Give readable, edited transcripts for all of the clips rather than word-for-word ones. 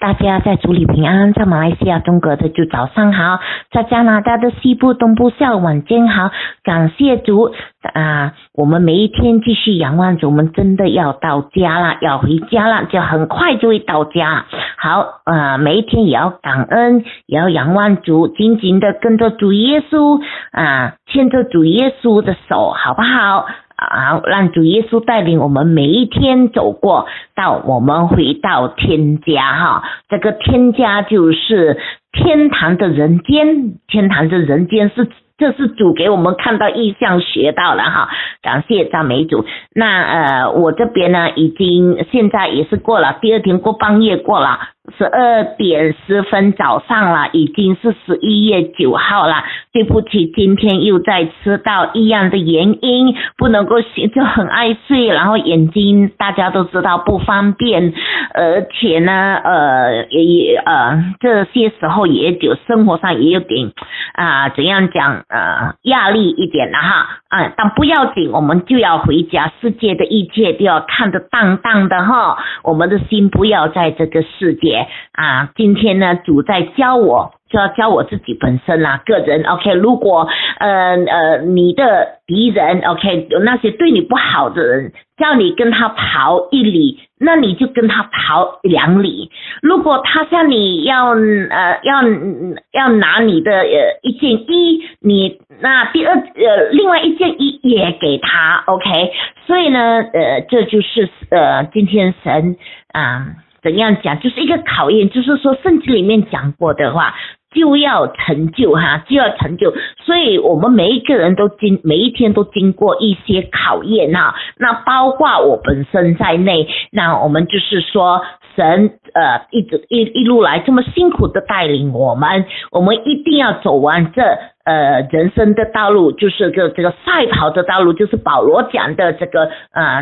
大家在主里平安，在马来西亚、中国的就早上好，在加拿大的西部、东部下午晚间好，感谢主我们每一天继续仰望主，我们真的要到家了，要回家了，就很快就会到家。好，每一天也要感恩，也要仰望主，紧紧的跟着主耶稣牵着主耶稣的手，好不好？让主耶稣带领我们每一天走过到我们回到天家哈，这个天家就是天堂的人间，天堂的人间这是主给我们看到异象学到了哈，感谢赞美主。那我这边呢现在也是过了第二天过半夜过了12点10分早上了，已经是11月9号了。对不起，今天又在吃到一样的原因，不能够醒，就很爱睡，然后眼睛大家都知道不方便，而且呢这些时候也有生活上也有点怎样讲压力一点了哈但不要紧，我们就要回家，世界的一切都要看得淡淡的哈，我们的心不要在这个世界今天呢主在教我，就要教我自己本身啦，个人 OK。 如果你的敌人 OK 有那些对你不好的人，叫你跟他跑1里，那你就跟他跑2里。如果他向你要拿你的1件衣，你那另外1件衣也给他 OK。 所以呢这就是今天神怎样讲，就是一个考验，就是说圣经里面讲过的话就要成就就要成就。所以我们每一个人每一天都经过一些考验那包括我本身在内，那我们就是说神一路来这么辛苦的带领我们一定要走完这人生的道路，就是这个赛跑的道路，就是保罗讲的这个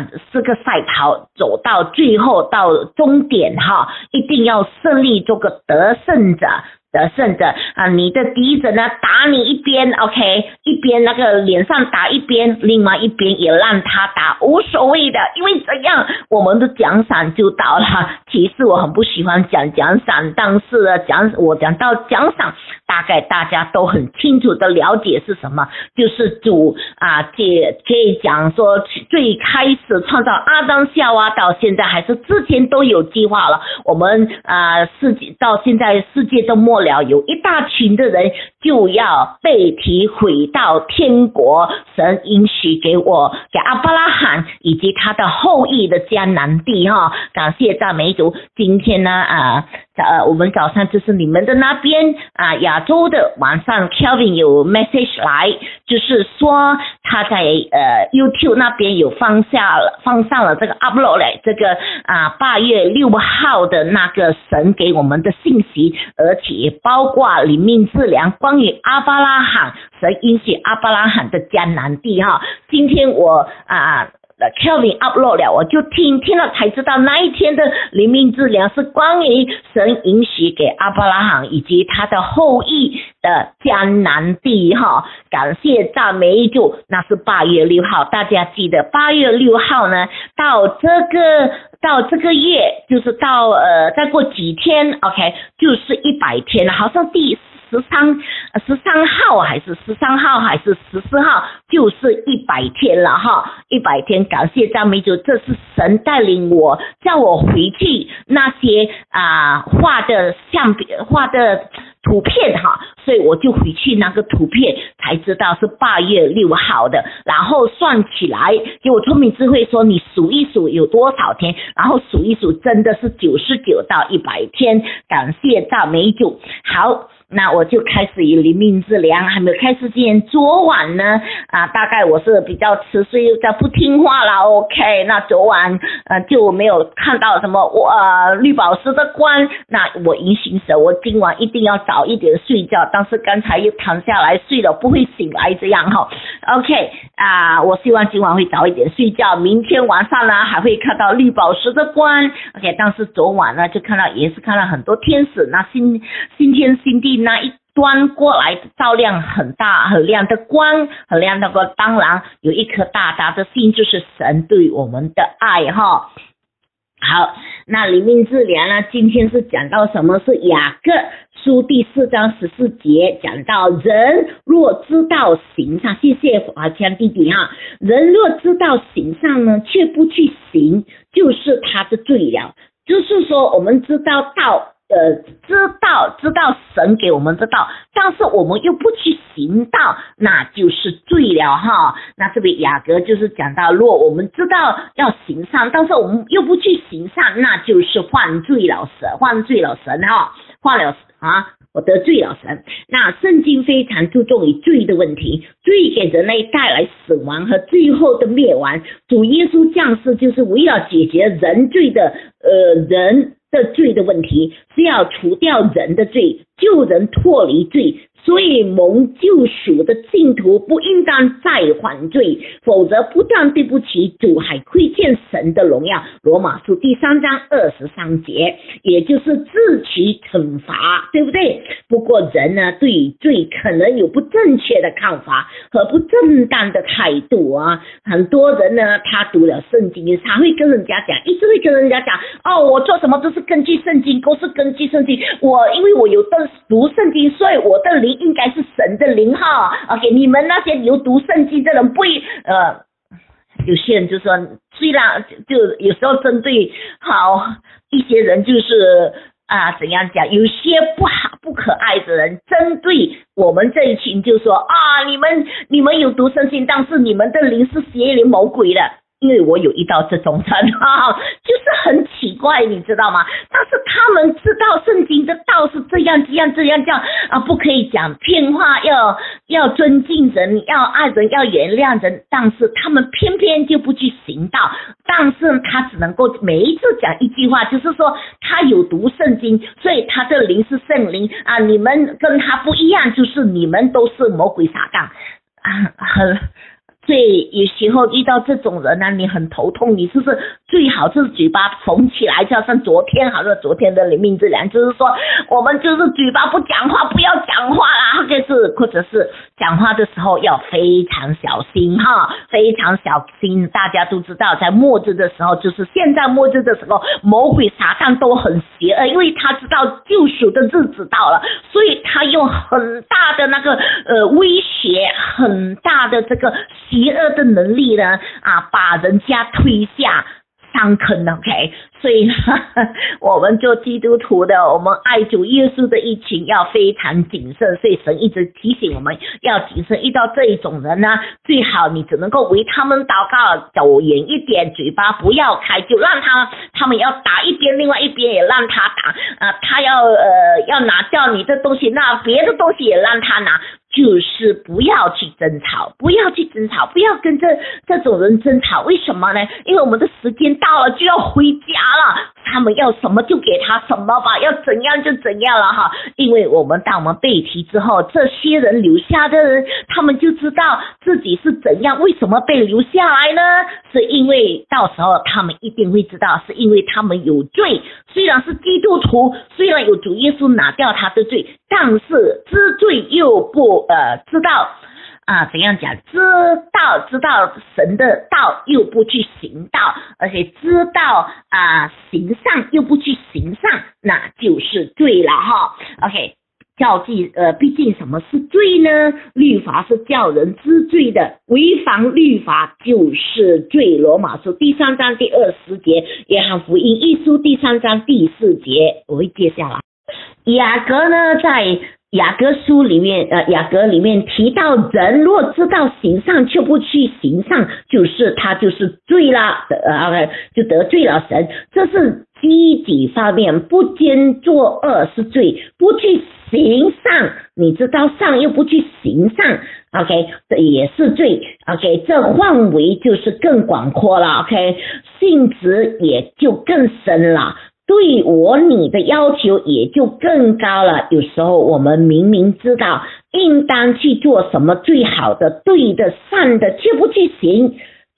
4个赛跑，走到最后到终点一定要胜利，做个得胜者你的敌人呢打你一边 OK， 一边那个脸上打一边，另外一边也让他打，无所谓的，因为这样我们的奖赏就到了。其实我很不喜欢讲奖赏，但是我讲到奖赏，大概大家都很清楚的了解是什么，就是主可以讲说最开始创造阿当夏娃到现在，还是之前都有计划了。我们到现在世界的末了，有一大群的人就要被提回到天国，神允许给亚伯拉罕以及他的后裔的迦南地感谢赞美主。今天呢我们早上就是你们的那边亚洲的晚上 Kelvin 有 message 来，就是说他在YouTube 那边有放上了这个 upload 这个8月6号的那个神给我们的信息，而且包括灵命治疗关于阿伯拉罕，神允许阿伯拉罕的迦南地今天我Kelvin upload 了，我就听了才知道那一天的灵命治疗是关于神允许给阿伯拉罕以及他的后裔的迦南地感谢赞美主。那是8月6号，大家记得8月6号呢到这个月就是到再过几天 OK 就是100天了，好像第13号还是13号还是14号就是100天了100天，感谢赞美主，这是神带领我，叫我回去那些画的图片所以我就回去那个图片才知道是8月6号的，然后算起来给我聪明智慧说你数一数有多少天，然后数一数真的是99到100天，感谢赞美主。好，那我就开始以灵命治疗，还没有开始之前，昨晚呢大概我是比较迟睡又在不听话了 OK， 那昨晚就没有看到什么绿宝石的光，那我迎行神，我今晚一定要早一点睡觉，但是刚才又躺下来睡了，不会醒来这样OK 我希望今晚会早一点睡觉，明天晚上呢还会看到绿宝石的光 OK， 但是昨晚呢就也是看到很多天使，那新天新地那一端过来照亮很大很亮的光，很亮的光，当然有一颗大大的心，就是神对我们的爱好，那灵命治疗呢，今天是讲到什么是雅各书第4章14节，讲到人若知道行善，谢谢华强弟弟哈，人若知道行善呢，却不去行，就是他的罪了。就是说我们知道知道神给我们知道，但是我们又不去行道，那就是罪了哈。那这边雅各就是讲到，若我们知道要行善，但是我们又不去行善，那就是犯罪了神哈，我得罪了神。那圣经非常注重于罪的问题，罪给人类带来死亡和最后的灭亡。主耶稣降世就是为了解决人的罪的问题，是要除掉人的罪，救人脱离罪。所以蒙救赎的信徒不应当再犯罪，否则不但对不起主，还亏欠神的荣耀。罗马书第3章23节，也就是自取惩罚，对不对？不过人呢，对于罪可能有不正确的看法和不正当的态度啊。很多人呢，他读了圣经，他会跟人家讲，一直会跟人家讲，我做什么都是根据圣经，都是根据圣经。因为我有读圣经，所以我的灵应该是神的灵哈。OK， 你们那些有读圣经的人不会有些人就说，虽然就有时候针对一些人就是怎样讲，有些不可爱的人针对我们这一群就说你们有读圣经，但是你们的灵是邪灵魔鬼的。因为我有遇到这种人就是很奇怪，你知道吗？但是他们知道圣经的道是这样不可以讲骗话，要尊敬人，要爱人，要原谅人，但是他们偏偏就不去行道。但是他只能够每一次讲一句话，就是说他有读圣经，所以他的灵是圣灵你们跟他不一样，就是你们都是魔鬼撒旦所以有时候遇到这种人你很头痛，你是不是最好就是嘴巴缝起来，就像昨天的灵命治疗，就是说我们就是嘴巴不讲话，不要讲话啦，或者是讲话的时候要非常小心非常小心。大家都知道，在末日的时候，就是现在末日的时候，魔鬼撒旦都很邪恶，因为他知道救赎的日子到了，所以他用很大的那个威胁，很大的这个邪恶的能力呢把人家推下上坑 OK。 所以我们做基督徒的，我们爱主耶稣的一群要非常谨慎，所以神一直提醒我们要谨慎。遇到这一种人呢，最好你只能够为他们祷告，走远一点，嘴巴不要开，就让他们要打一边，另外一边也让他打他要拿掉你的东西，那别的东西也让他拿，就是不要去争吵，不要跟这种人争吵。为什么呢？因为我们的时间到了，就要回家了，他们要什么就给他什么吧，要怎样就怎样了因为当我们被提之后，这些人留下的人，他们就知道自己是怎样，为什么被留下来呢？是因为到时候他们一定会知道，是因为他们有罪，虽然是基督徒，虽然有主耶稣拿掉他的罪，但是知罪又不知道怎样讲，知道神的道又不去行道，而且知道行善又不去行善，那就是罪了OK， 毕竟什么是罪呢？律法是叫人知罪的，违反律法就是罪。罗马书第3章第20节，约翰福音1书第3章第4节，我会接下来。雅各呢，在雅各书里面提到，人若知道行善却不去行善，他就是罪了就得罪了神。这是积极方面，不兼作恶是罪，不去行善，你知道善又不去行善，OK， 这也是罪。OK， 这范围就是更广阔了。OK， 性质也就更深了，对你的要求也就更高了。有时候我们明明知道应当去做什么最好的、对的、善的，却不去行，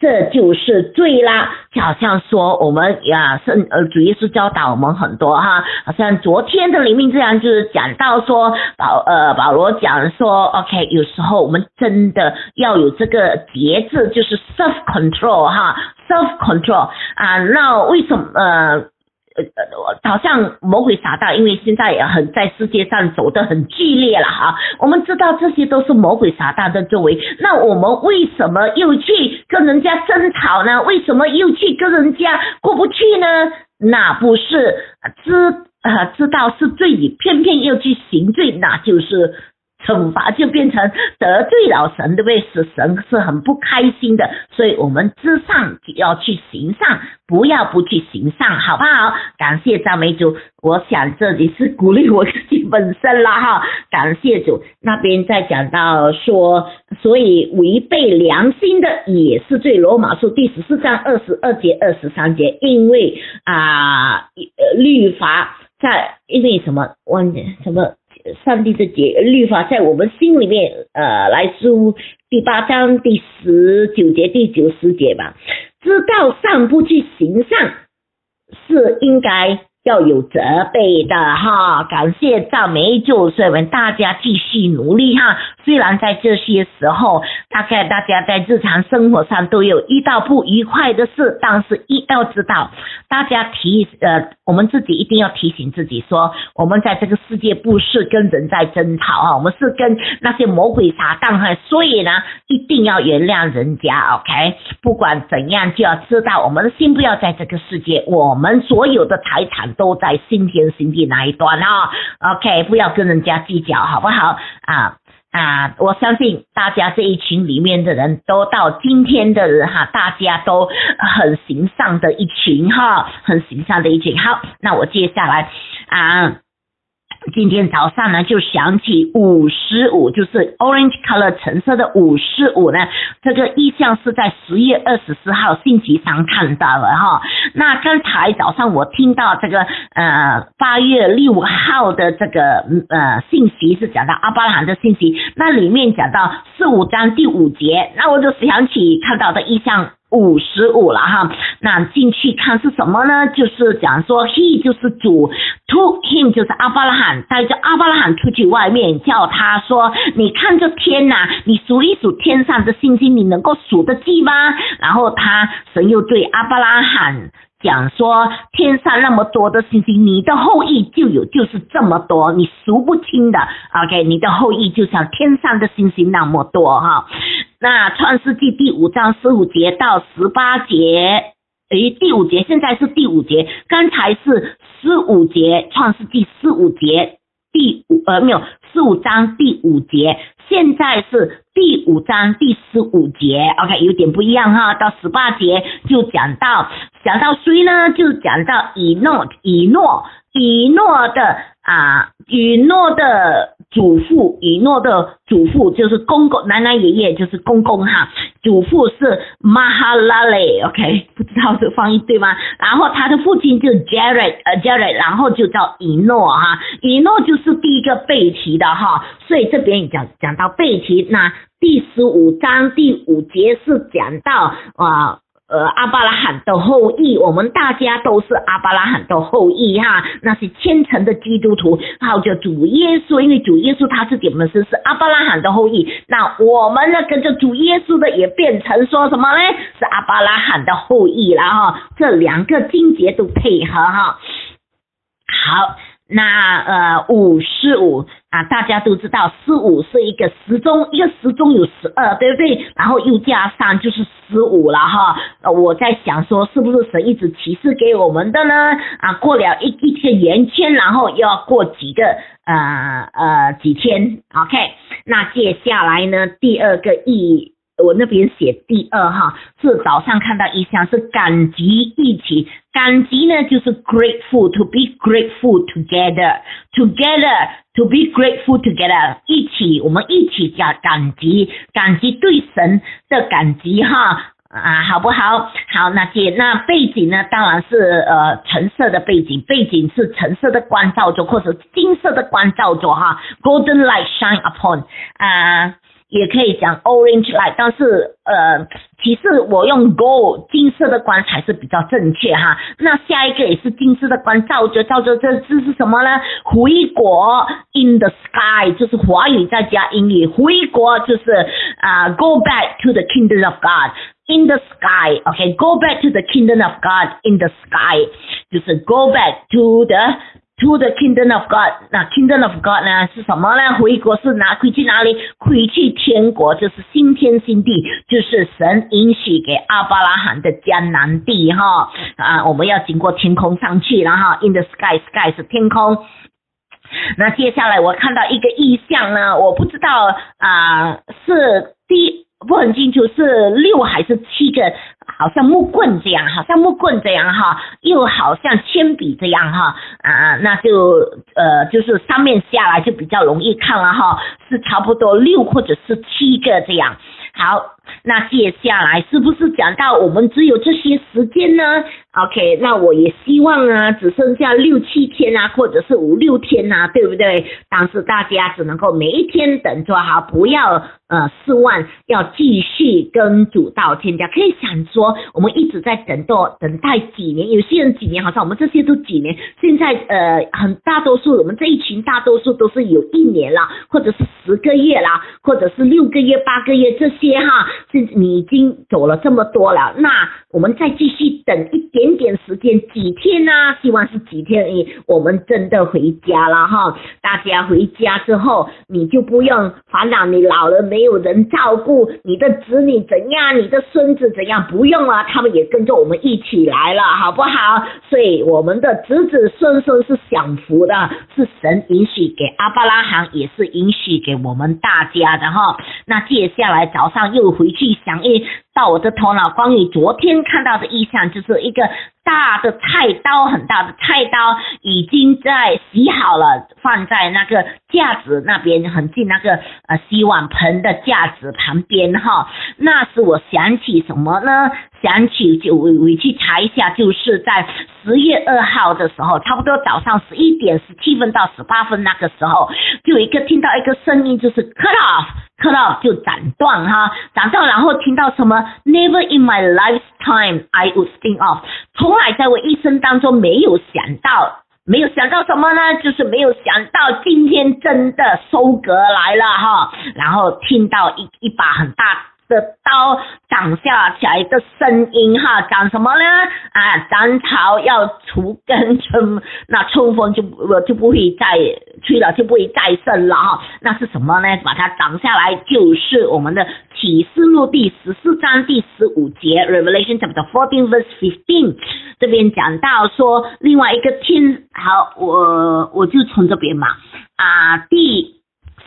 这就是罪啦。就好像说我们主耶稣教导我们很多哈，好像昨天的灵命这样就是讲到说保罗讲说 OK， 有时候我们真的要有这个节制，就是 self control 哈 self control 那为什么好像魔鬼撒旦因为现在也很在世界上走得很剧烈了哈，我们知道这些都是魔鬼撒旦的作为，那我们为什么又去跟人家争吵呢？为什么又去跟人家过不去呢？那不是知道是罪，你偏偏又去行罪，那就是惩罚，就变成得罪了神，对不对？使神是很不开心的，所以我们知上要去行上，不要不去行上，好不好？感谢赞美主，我想这里是鼓励我自己本身啦哈，感谢主。那边在讲到说，所以违背良心的也是罪，罗马书第14章22节23节，因为律法在因为什么上帝的律法在我们心里面来书第8章第19节第90节吧，知道上不去行上是应该要有责备的哈，感谢赞美主，所以我们大家继续努力哈。虽然在这些时候，大概大家在日常生活上都有遇到不愉快的事，但是要知道，大家我们自己一定要提醒自己说，我们在这个世界不是跟人在争吵啊，我们是跟那些魔鬼撒旦哈，所以呢，一定要原谅人家 ，OK？ 不管怎样，就要知道我们的心不要在这个世界，我们所有的财产都在新天新地那一端OK， 不要跟人家计较，好不好我相信大家这一群里面的人都到今天的人哈，大家都很行善的一群哈，很行善的一群。好，那我接下来今天早上呢就想起55，就是 orange color 橙色的55呢，这个意象是在10月24号星期三看到了哈。那刚才早上我听到这个8月6号的这个信息是讲到阿巴拉罕的信息，那里面讲到45章第5节，那我就想起看到的意象55了哈。那进去看是什么呢？就是讲说 he 就是主， to him 就是阿巴拉罕，带着阿巴拉罕出去外面，叫他说你看这天你数一数天上的星星，你能够数得记吗？然后神又对阿巴拉罕讲说，天上那么多的星星，你的后裔就是这么多，你数不清的 OK， 你的后裔就像天上的星星那么多哈。那创世纪第5章15节到18节，第5节现在是第5节，刚才是15节，创世纪15节15章第5节，现在是第5章第15节 OK， 有点不一样哈。到18节就讲到谁呢？就讲到以诺的祖父，以诺的祖父就是公公，奶奶爷爷就是公公哈，祖父是马哈拉雷 OK， 不知道这翻译对吗？然后他的父亲就 Jared， 然后就叫以诺哈，以诺就是第一个被提的哈，所以这边讲到被提，那第15章第5节是讲到阿巴拉罕的后裔，我们大家都是阿巴拉罕的后裔哈，那是虔诚的基督徒，还有主耶稣，因为主耶稣他自己本身是阿巴拉罕的后裔，那我们呢跟着主耶稣的也变成说什么呢？是阿巴拉罕的后裔了哈，这两个经节都配合哈。好，那55大家都知道15是一个时钟，一个时钟有12，对不对？然后又加上就是15了哈。我在想说是不是神一直启示给我们的呢？过了一个圆圈，然后又要过几天 OK。 那接下来呢，第二个意义我那边写第2哈，是早上看到意象是感激一起，感激呢就是 grateful， to be grateful together to be grateful together， 我们一起讲感激对神的感激哈好不好？好，那背景呢当然是橙色的背景是橙色的光照着或者金色的光照着哈 golden light shine upon 也可以讲 orange light， 但是其实我用 gold 金色的光才是比较正确哈。那下一个也是金色的光照着，这是什么呢？回国 in the sky， 就是华语再加英语，回国就是go back to the kingdom of God in the sky， OK， go back to the kingdom of God in the sky， 就是 go back to the kingdom of God。 那 kingdom of God 呢是什么呢？回国是回去哪里？回去天国，就是新天新地，就是神允许给亚伯拉罕的迦南地哈。我们要经过天空上去了哈。 in the sky， sky 是天空。那接下来我看到一个意象呢，我不知道是不很清楚是6还是7个，好像木棍这样哈，又好像铅笔这样哈。那就是上面下来就比较容易看了哈，是差不多6或者是7个这样。好，那接下来是不是讲到我们只有这些时间呢？ OK， 那我也希望只剩下6、7天或者是5、6天对不对？但是大家只能够每一天等着好，不要失望，要继续跟主道天家。可以想说我们一直在等待几年，有些人几年，好像我们这些都几年，现在很大多数我们这一群大多数都是有1年了，或者是10个月啦，或者是6个月、8个月这些哈，你已经走了这么多了，那我们再继续等一点时间，几天希望是几天而已，我们真的回家了哈。大家回家之后，你就不用烦恼你老了没有人照顾，你的子女怎样，你的孙子怎样，不用了，他们也跟着我们一起来了，好不好？所以我们的子子孙孙是享福的，是神允许给亚伯拉罕，也是允许给我们大家的哈。那接下来早上又回去想到我的头脑，关于昨天看到的意象，就是一个大的菜刀，很大的菜刀已经在洗好了，放在那个架子那边，很近那个洗碗盆的架子旁边哈。那是我想起什么呢？想起就回去查一下，就是在10月2号的时候，差不多早上11点17分到18分那个时候，就听到一个声音，就是 cut off 就斩断哈，斩断，然后听到什么 never in my lifetime I would think of， 从来在我一生当中没有想到什么呢？就是没有想到今天真的收割来了哈，然后听到一把很大的刀长下来的声音哈，长什么呢？长草要除根，那春风就不会再吹了，就不会再生了哈。那是什么呢？把它长下来，就是我们的启示录第14章第15节 Revelation chapter 14 verse 15， 这边讲到说另外一个天，好，我就从这边嘛第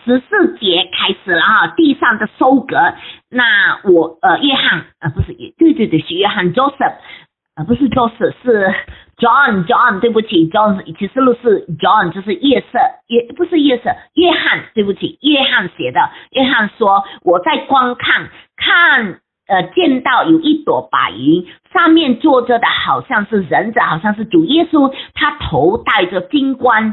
14节开始了哈，地上的收割。那约翰不是对是约翰 Joseph， 不是 Joseph 是 John， 对不起 John， 启示录是 John， 就是不是约翰，对不起，约翰写的。约翰说我在观看见到有一朵白云，上面坐着的好像是人子，好像是主耶稣，他头戴着金冠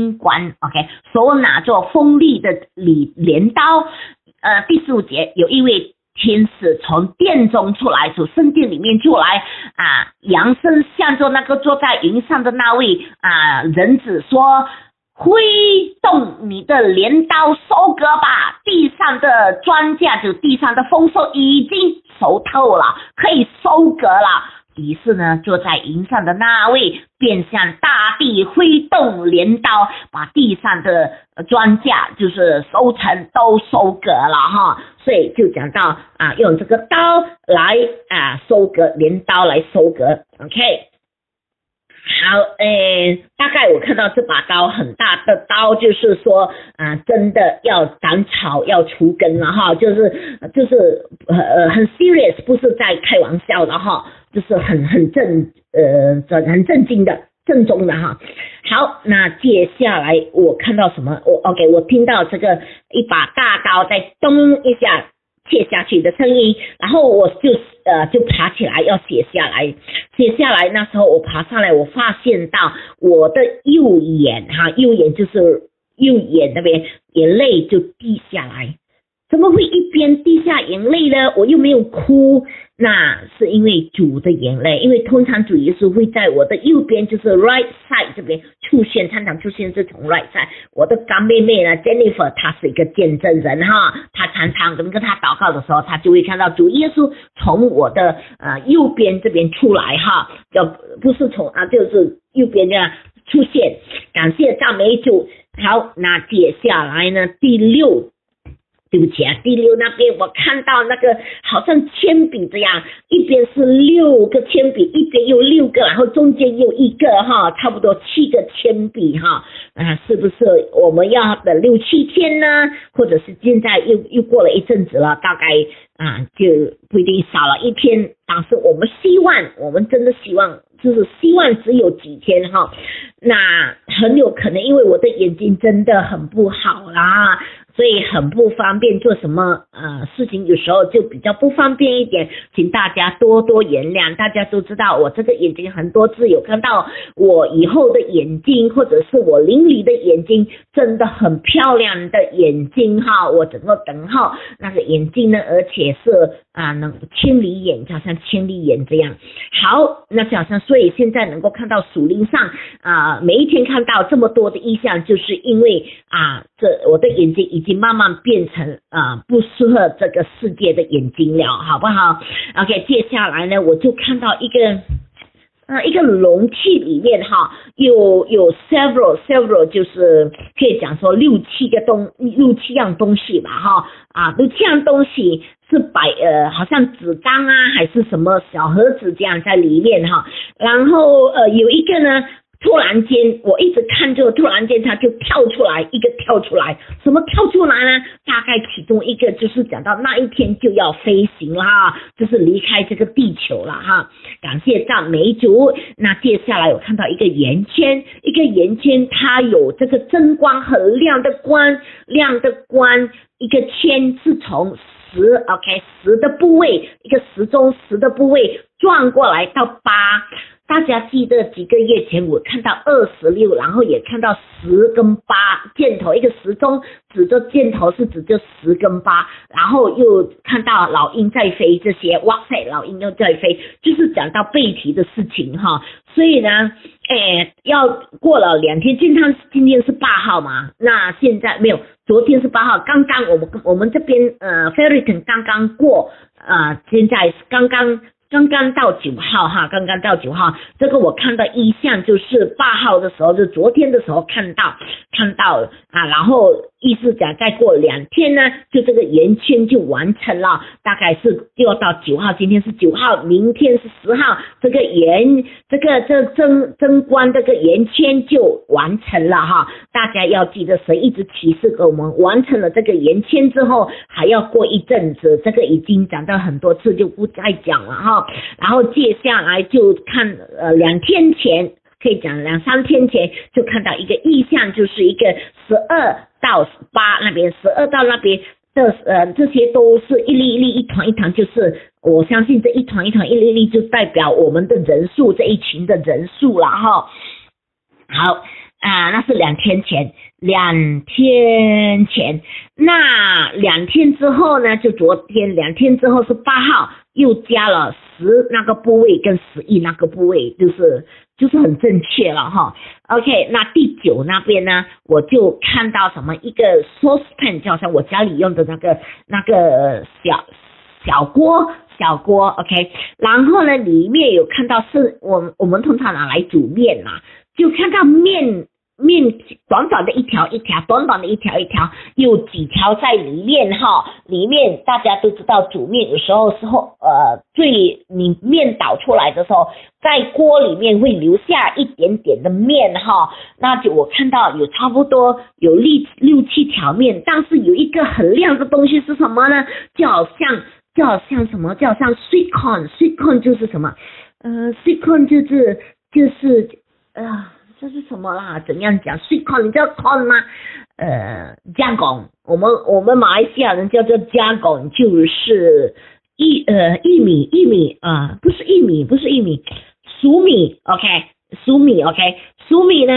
OK， 手拿着锋利的镰刀。第15节有一位天使从殿中出来，从圣殿里面出来扬声向着那个坐在云上的那位人子说，挥动你的镰刀收割吧，地上的庄稼，就地上的丰收已经熟透了，可以收割了。于是呢，坐在云上的那位便向大地挥动镰刀，把地上的庄稼就是收成都收割了哈。所以就讲到用这个刀来收割，镰刀来收割 OK。 好，大概我看到这把刀很大的刀，就是说真的要斩草要除根了哈，就是很 serious， 不是在开玩笑的哈，就是很震惊的正宗的哈。好，那接下来我看到什么我听到这个一把大刀在咚一下切下去的声音，然后我就爬起来要写下来。那时候我爬上来，我发现到我的右眼就是右眼那边眼泪就滴下来， 怎么会一边滴下眼泪呢？我又没有哭，那是因为主的眼泪，因为通常主耶稣会在我的右边，就是 right side 这边出现，常常出现是从 right side。我的干妹妹呢 Jennifer 她是一个见证人哈，她常常跟她祷告的时候，她就会看到主耶稣从我的右边这边出来哈，不是从就是右边这样出现，感谢赞美主。好，那接下来呢对不起啊，第六那边我看到那个好像铅笔这样，一边是6个铅笔，一边有6个，然后中间有1个哈，差不多7个铅笔哈，是不是我们要等6、7天呢？或者是现在又过了一阵子了，大概就不一定少了1天，但是我们真的希望，就是希望只有几天哈，那很有可能因为我的眼睛真的很不好啦，所以很不方便做什么事情，有时候就比较不方便一点，请大家多多原谅。大家都知道我这个眼睛很多次有看到我以后的眼睛，或者是我邻里的眼睛，真的很漂亮的眼睛哈，我整个等号那个眼睛呢，而且是能千里眼，就好像千里眼这样。好，那就好像所以现在能够看到属灵上每一天看到这么多的意象，就是因为我的眼睛已经慢慢变成不适合这个世界的眼睛了，好不好 ？OK， 接下来呢，我就看到一个容器里面哈，有 several 就是可以讲说6、7样东西吧哈，6、7样东西是好像纸张还是什么小盒子这样在里面哈，然后有一个呢。突然间我一直看着，突然间它就跳出来，什么跳出来呢？大概其中一个就是讲到那一天就要飞行了哈，就是离开这个地球了哈，感谢赞美主。那接下来我看到一个圆圈，它有这个真光，很亮的光，一个圈是从10的部位，一个时钟10的部位转过来到8。大家记得几个月前我看到26，然后也看到10跟8箭头，一个时钟指着箭头是指着10跟8，然后又看到老鹰在飞，这些哇塞，老鹰又在飞，就是讲到背题的事情哈。所以呢要过了2天，今天是8号嘛，那现在没有，昨天是8号，刚刚我们这边Ferryton 刚刚过现在是刚刚到9号哈，这个我看到意象就是8号的时候，就昨天的时候看到然后意思讲再过2天呢，就这个圆圈就完成了，大概是就要到9号，今天是9号，明天是10号，这真光这个圆圈就完成了哈。大家要记得神一直启示给我们，完成了这个圆圈之后还要过一阵子，这个已经讲到很多次就不再讲了哈。然后接下来就看2天前，可以讲2、3天前就看到一个意象，就是一个12到8那边，12到那边的这些都是一粒一粒一团一团，就是我相信这一团一团一粒一粒就代表我们的人数，这一群的人数了哈。好那是2天前，那2天之后呢，就昨天2天之后是8号，又加了10那个部位跟11那个部位，就是很正确了哈。OK， 那第9那边呢，我就看到什么一个 saucepan， 就好像我家里用的那个小锅 OK， 然后呢里面有看到是我们通常拿来煮面嘛，就看到面短短的一条一条，有几条在里面哈。里面大家都知道煮面有时候你面倒出来的时候，在锅里面会留下一点点的面哈。那就我看到有差不多有6、7条面，但是有一个很亮的东西是什么呢？就好像什么，就好像 sweet corn 就是什么sweet corn 就是这是什么啦？怎样讲 ？sweet corn 你知道 corn 吗？加工，我们马来西亚人叫做加工，就是玉米不是玉米，粟米 OK， 粟米呢？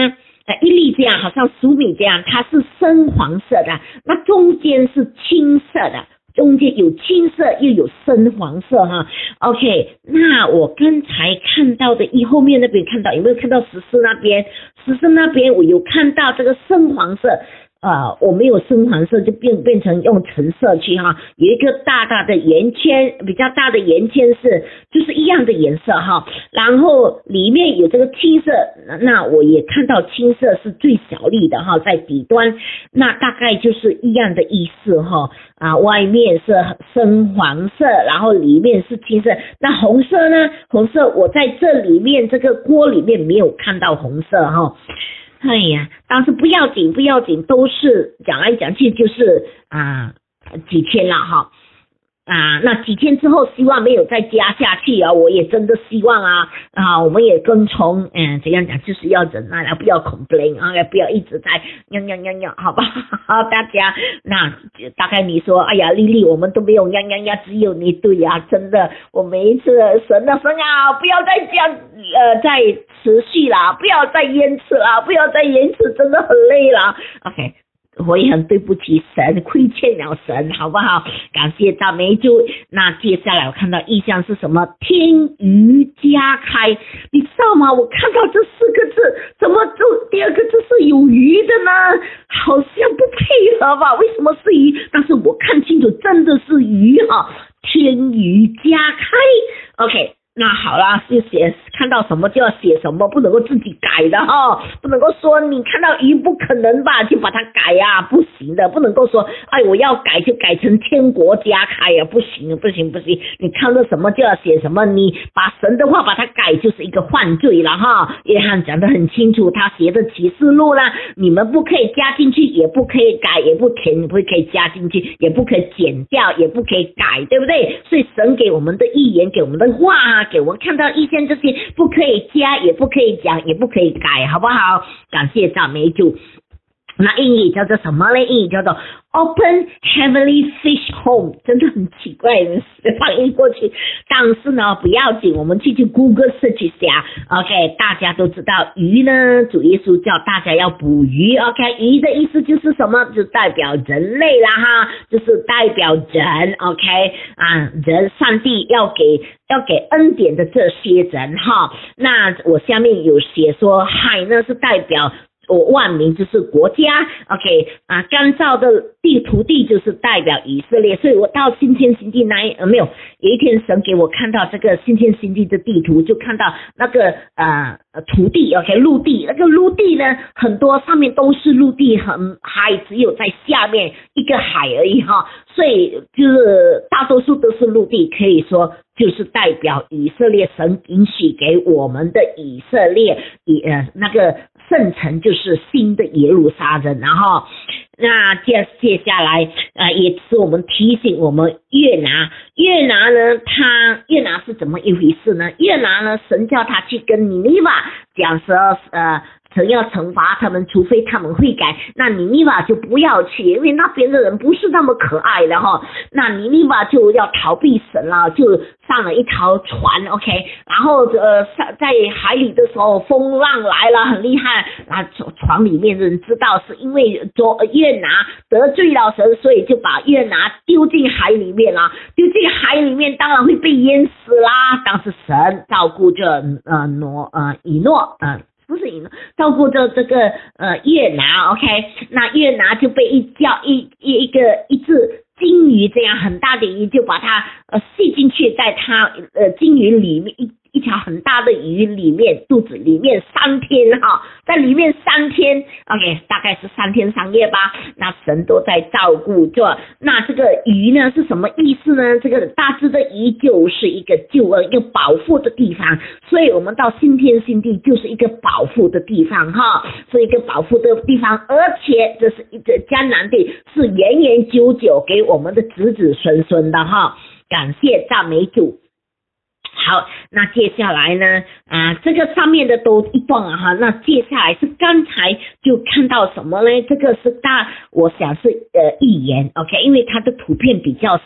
一粒这样，好像粟米这样，它是深黄色的，那中间是青色的，中间有青色又有深黄色哈。OK， 那我刚才看到的后面那边看到有没有看到14那边？ 14那边我有看到这个深黄色。我没有深黄色就变成用橙色去哈，有一个大大的圆圈，比较大的圆圈就是一样的颜色哈，然后里面有这个青色，那我也看到青色是最小粒的哈，在底端，那大概就是一样的意思哈，外面是深黄色，然后里面是青色，那红色呢？红色我在这里面这个锅里面没有看到红色哈。哎呀，但是不要紧，都是讲来讲去就是几天了哈。那几天之后希望没有再加下去啊，我也真的希望我们也跟从怎样讲，就是要忍耐了，不要 complain 不要一直在呀，好吧好大家。那大概你说哎呀丽丽我们都没有呀，只有你，对呀，真的我每一次神不要再这样再持续啦，不要再延迟啦，真的很累了。 OK，我也很对不起神，亏欠了神，好不好？感谢赞美主。那接下来我看到意象是什么？天余加开，你知道吗？我看到这4个字，怎么就第2个字是有余的呢？好像不配合吧？为什么是余？但是我看清楚，真的是余哈，天余加开。OK。那好啦，就看到什么就要写什么，不能够自己改的哈，不能够说你看到鱼不可能吧就把它改呀，不行的，不能够说我要改就改成天国加开呀，不行，你看到什么就要写什么，你把神的话把它改就是一个犯罪了哈。约翰讲得很清楚，他写的启示录啦，你们不可以加进去，也不可以改，也不可以加进去，也不可以剪掉，也不可以改，对不对？所以神给我们的预言，给我们的话给我们看到意见，这些不可以加，也不可以讲，也不可以改，好不好？感谢赞美主。那英语叫做什么呢？英语叫做 Open Heavenly Fish Home， 真的很奇怪的翻译过去，但是呢不要紧，我们去 Google search 一下。 OK， 大家都知道鱼呢，主耶稣叫大家要捕鱼。 OK， 鱼的意思就是什么？就代表人类啦哈，就是代表人。 OK， 人上帝要给恩典的这些人哈。那我下面有写说海呢是代表万民，就是国家。 OK， 干燥的土地就是代表以色列，所以我到新天新地有一天神给我看到这个新天新地的地图，就看到那个土地 OK 陆地，那个陆地呢很多上面都是陆地，海只有在下面一个海而已哈，所以就是大多数都是陆地，可以说就是代表以色列，神允许给我们的以色列那个圣城就是新的耶路撒冷。然后那接下来也是我们提醒我们约拿呢，约拿是怎么一回事呢？约拿呢，神叫他去跟尼尼瓦讲说神要惩罚他们，除非他们悔改。那尼尼瓦就不要去，因为那边的人不是那么可爱的哈。那尼尼瓦就要逃避神了，就上了一条船 OK， 然后在海里的时候风浪来了很厉害，船里面的人知道是因为约拿得罪了神，所以就把约拿丢进海里面啦，丢进海里面当然会被淹死啦。但是神照顾着以诺不是照顾着这个约拿 OK， 那约拿就被一只金鱼，这样很大的鱼就把它吸进去，在它金鱼里面一条很大的鱼里面，肚子里面3天哈，在里面3天 OK， 大概是3天3夜吧。那神都在照顾着。那这个鱼呢是什么意思呢？这个大只的鱼就是一个救恩，一个保护的地方，所以我们到新天新地就是一个保护的地方哈，是一个保护的地方，而且这是一个迦南地，是延延久久给我们的子子孙孙的哈。感谢赞美主。好，那接下来呢这个上面的都一段哈，那接下来是刚才就看到什么呢？这个是我想是预言 OK， 因为它的图片比较小，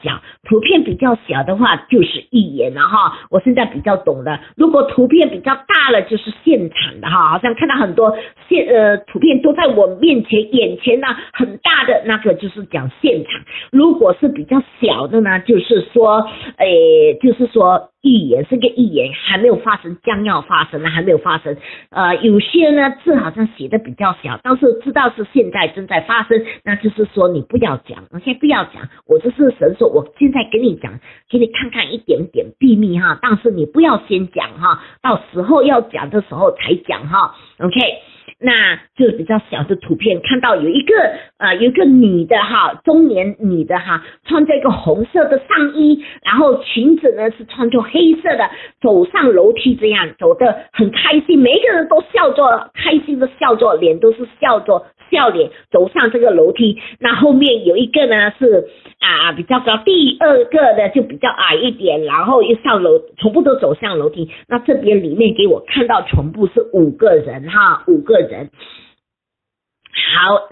图片比较小的话就是预言了哈，我现在比较懂了。如果图片比较大了就是现场的哈，好像看到很多图片都在我面前眼前呢，很大的那个就是讲现场。如果是比较小的呢，就是说预言，是个预言，还没有发生，将要发生，还没有发生。有些呢字好像写的比较小，但是知道是现在正在发生，那就是说你不要讲，先不要讲。我这是神说，我现在跟你讲，给你看看一点点秘密哈，但是你不要先讲哈，到时候要讲的时候才讲哈。OK。那就是比较小的图片，看到有一个女的哈，中年女的哈，穿着一个红色的上衣，然后裙子呢是穿着黑色的，走上楼梯，这样走得很开心，每一个人都笑着，开心的笑着，脸都是笑脸走上这个楼梯。那后面有一个呢是比较高，第二个呢就比较矮一点，然后又上楼，全部都走向楼梯。那这边里面给我看到全部是5个人哈，5个人。好，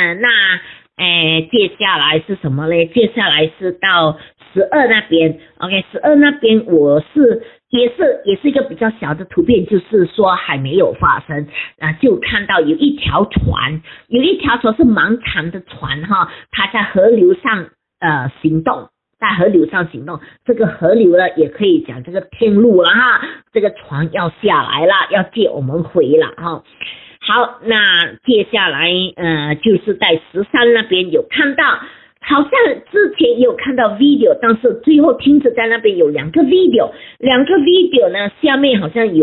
接下来是什么呢？接下来是到12那边 ，OK， 12那边也是一个比较小的图片，就是说还没有发生就看到有一条船是蛮长的船哈，它在河流上行动。这个河流呢也可以讲这个天路了哈，这个船要下来了，要接我们回了哈。好，那接下来就是在13那边有看到，好像之前也有看到 video， 但是最后听着在那边有2个 video 呢，下面好像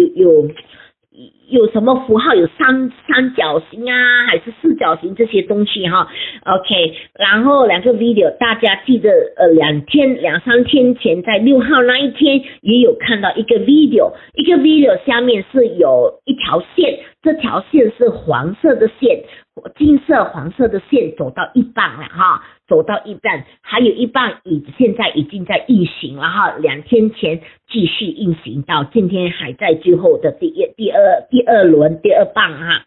有什么符号，有三角形啊还是四角形这些东西哈 OK， 然后2个 video 大家记得2、3天前在6号那一天也有看到一个 video 下面是有一条线，这条线是黄色的线，金色黄色的线走到一半了哈，还有一半现在已经在运行了哈，2天前继续运行到今天还在最后的第二轮第二棒哈，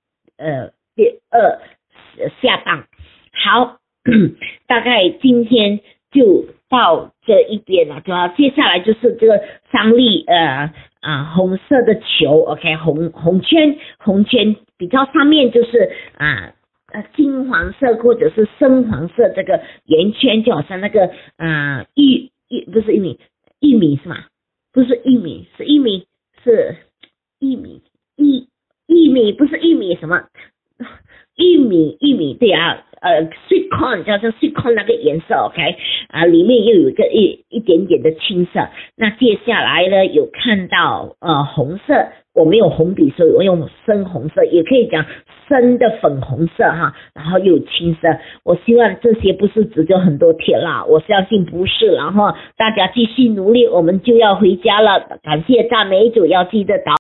下棒。好，大概今天就到这一边了，就接下来就是这个3粒红色的球 ，OK， 红圈比较上面就是金黄色或者是深黄色这个圆圈，就好像那个不是玉米是吗？不是玉米，是玉米，是玉米不是玉米什么？玉米对啊，sweet corn 叫做 sweet corn 那个颜色 ，OK， 里面又有一点点的青色。那接下来呢，有看到红色，我没有红笔，所以我用深红色，也可以讲深的粉红色哈，然后又有青色。我希望这些不是只有很多天啦，我相信不是。然后大家继续努力，我们就要回家了。感谢赞美主，要记得祷。